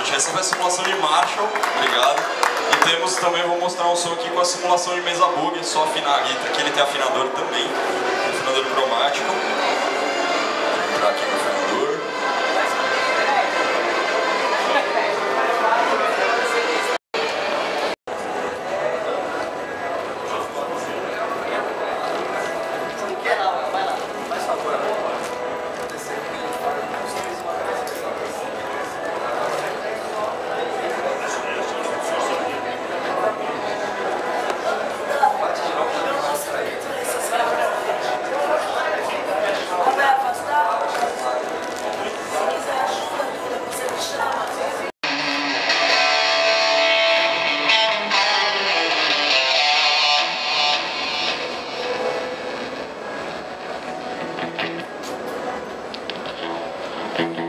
noite. Essa foi a simulação de Marshall, obrigado. E temos também, vou mostrar um som aqui com a simulação de mesa bug, só afinar a guitarra. Aqui ele tem afinador também, afinador cromático. Vou entrar aqui no afinador. Thank you.